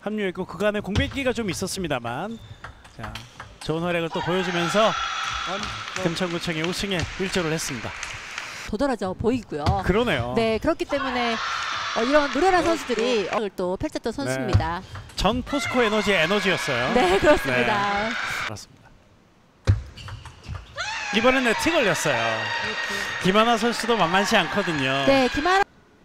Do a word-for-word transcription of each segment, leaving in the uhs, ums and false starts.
합류했고 그간에 공백기가 좀 있었습니다만 자, 좋은 활약을 또 보여주면서 금천구청이 우승에 일조를 했습니다. 도드라져 보이고요. 그러네요. 네, 그렇기 때문에 어, 이런 노련한 선수들이 어, 또 펼쳤던 선수입니다. 네. 전 포스코 에너지의 에너지였어요. 네, 그렇습니다. 네. 그렇습니다. 이번엔 네트 걸렸어요. 김하나 선수도 만만치 않거든요. 네, 김하나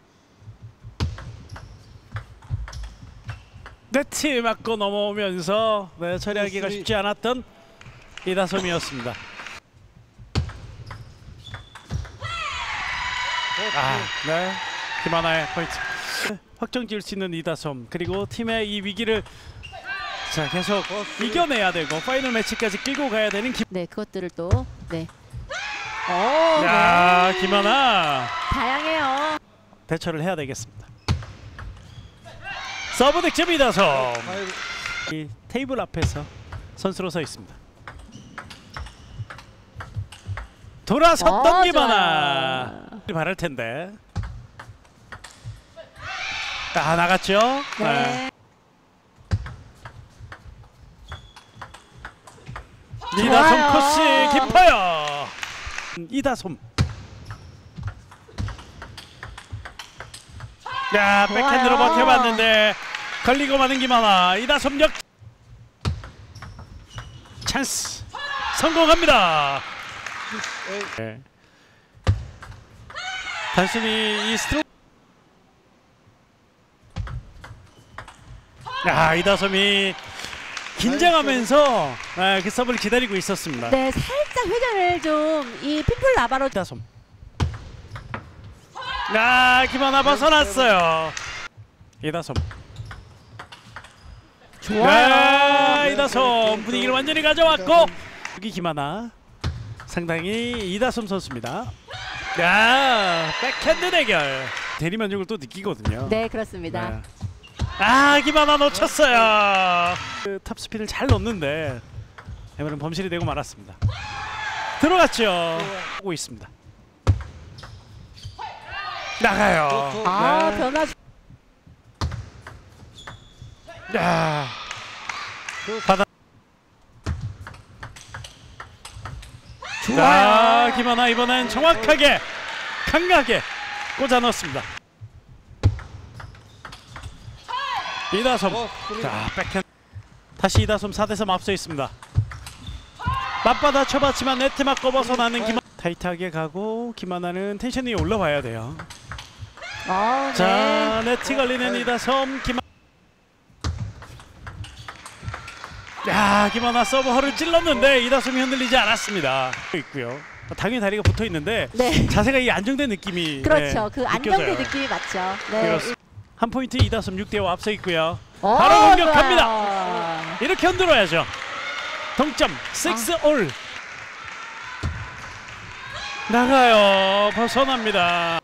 네트 맞고 넘어오면서 네, 처리하기가 쉽지 않았던 이다솜이었습니다. 아, 네. 김하나의 포인트. 확정 지을 수 있는 이다솜 그리고 팀의 이 위기를 자 계속 이겨내야 되고 파이널 매치까지 끌고 가야 되는 김. 네, 그것들을 또 네. 오, 야, 네. 김하나 다양해요. 대처를 해야 되겠습니다. 서브 득점 이다솜. 이 테이블 앞에서 선수로 서 있습니다. 돌아섰던 어, 김하나. 바랄 텐데. 아, 나갔죠? 네. 네. 이다솜 코스 깊어요. 이다솜. 야, 백핸드로 버텨봤는데 걸리고 마는 김하나. 이다솜 역 찬스 성공합니다. 네. 단순히 이 스트로크. 야, 이다솜이 긴장하면서 아, 그 서브를 기다리고 있었습니다. 네, 살짝 회전을 좀 이 핀풀 라바로. 이다솜. 아, 김하나 벗어났어요. 이다솜. 좋아요. 아, 이다솜 분위기를 완전히 가져왔고 여기 김하나 상당히 이다솜 선수입니다. 야, 백핸드 대결. 대리만족을 또 느끼거든요. 네, 그렇습니다. 네. 아, 김하나 놓쳤어요. 그 탑스핀을 잘 넣는데 이번엔 범실이 되고 말았습니다. 들어갔죠. 보고 있습니다. 나가요. 아, 네. 변화. 야, 받아. 좋아요. 자, 김하나 이번엔 정확하게 강하게 꽂아 넣었습니다. 이다솜. 자, 백핸드. 다시 이다솜 사 대 삼 앞서 있습니다. 맞받아 쳐봤지만 네트 맞고 벗어나는 김하나. 타이트하게 가고 김하나는 텐션 위에 올라와야 돼요. 어, 자, 네. 네트 걸리는 이다솜. 김하. 야, 김하나 서브 허를 찔렀는데 이다솜이 흔들리지 않았습니다. 있고요. 당연히 다리가 붙어 있는데 네. 자세가 이 안정된 느낌이. 그렇죠. 네, 그 안정된 느껴져요. 느낌이 맞죠. 네. 그렇습니다. 한 포인트 이다솜 육 대 오 앞서 있고요. 오, 바로 공격합니다. 좋아요. 이렇게 흔들어야죠. 동점 육 올. 나가요. 벗어납니다.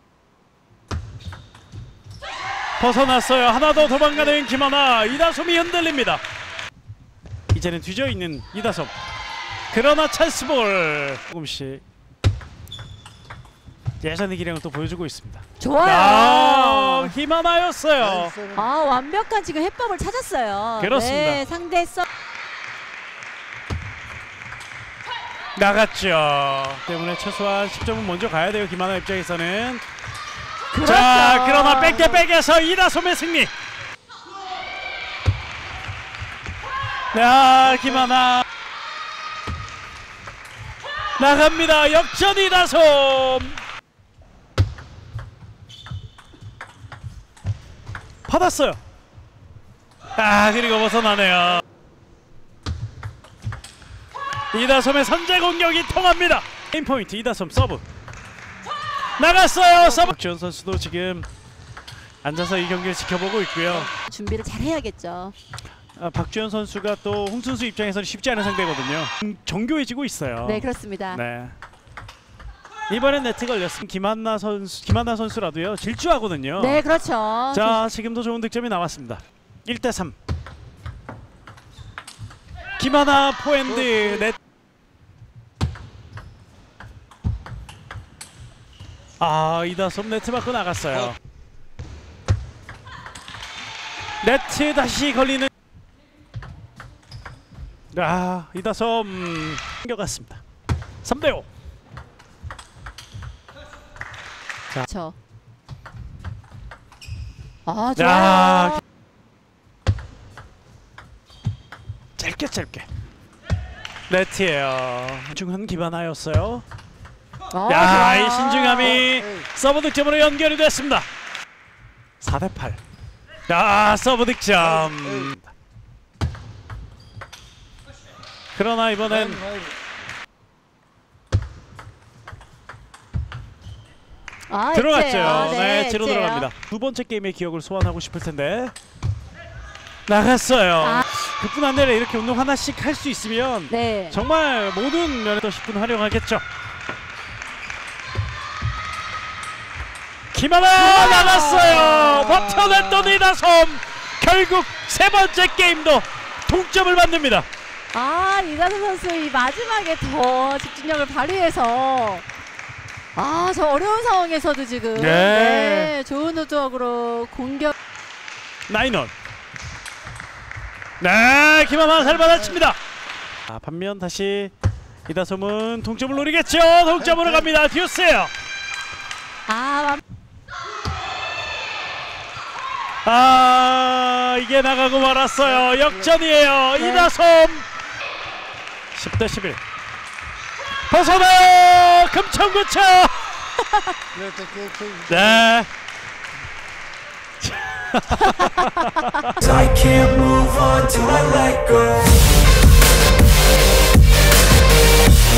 벗어났어요. 하나 더 도망가는 김하나. 이다솜이 흔들립니다. 이제는 뒤져있는 이다솜. 그러나 찬스볼. 조금씩 예전의 기량을 또 보여주고 있습니다. 좋아요. 아, 김하나였어요. 아, 완벽한 지금 해법을 찾았어요. 그렇습니다. 네, 상대 서 나갔죠. 때문에 최소한 십 점은 먼저 가야 돼요. 김하나 입장에서는. 그렇죠. 자, 그러나 백대 백에서 이다솜의 승리. 야, 김하나 나갑니다. 역전 이다솜. 받았어요. 아, 그리고 벗어나네요. 이다솜의 선제 공격이 통합니다. 게임 포인트 이다솜 서브. 나갔어요. 서브. 박지원 선수도 지금 앉아서 이 경기를 지켜보고 있고요. 준비를 잘 해야겠죠. 아, 박주현 선수가 또 홍순수 입장에서는 쉽지 않은 상대거든요. 음, 정교해지고 있어요. 네, 그렇습니다. 네. 이번엔 네트 걸렸습니다. 김하나 선수, 김하나 선수라도요 질주하거든요. 네, 그렇죠. 자, 지금도 좋은 득점이 나왔습니다. 일 대 삼. 김하나 포핸드 넷. 아, 이다솜 네트 맞고 나갔어요. 네트 다시 걸리는. 아, 이다솜 챙겨갔습니다. 삼 대 오. 저. 아, 자, 좋아요. 짧게 짧게. 네트예요. 중한 기반하였어요. 아, 야, 좋아요. 이 신중함이 서브 득점으로 연결이 됐습니다. 사 대 팔. 야, 서브 득점. 그러나 이번엔 아, 들어갔죠. 엣제요. 아, 네, 뒤로 엣제요. 들어갑니다. 두 번째 게임의 기억을 소환하고 싶을 텐데 나갔어요. 아. 그뿐 아니라 이렇게 운동 하나씩 할 수 있으면 네. 정말 모든 면에서 십 분 활용하겠죠. 김하나 나갔어요. 버텨냈던 이다솜 결국 세 번째 게임도 동점을 만듭니다. 아, 이다솜 선수 이 마지막에 더 집중력을 발휘해서 아, 저 어려운 상황에서도 지금 네. 네, 좋은 노트워크로 공격. 나인원. 네, 김하나 잘 받아칩니다. 아, 반면 다시 이다솜은 동점을 노리겠죠. 동점으로 갑니다. 듀스예요. 아, 아, 이게 나가고 말았어요. 역전이에요. 네. 이다솜 십 대 십일. 벗어나요. 금천구차. 네. I can't move on till I let go.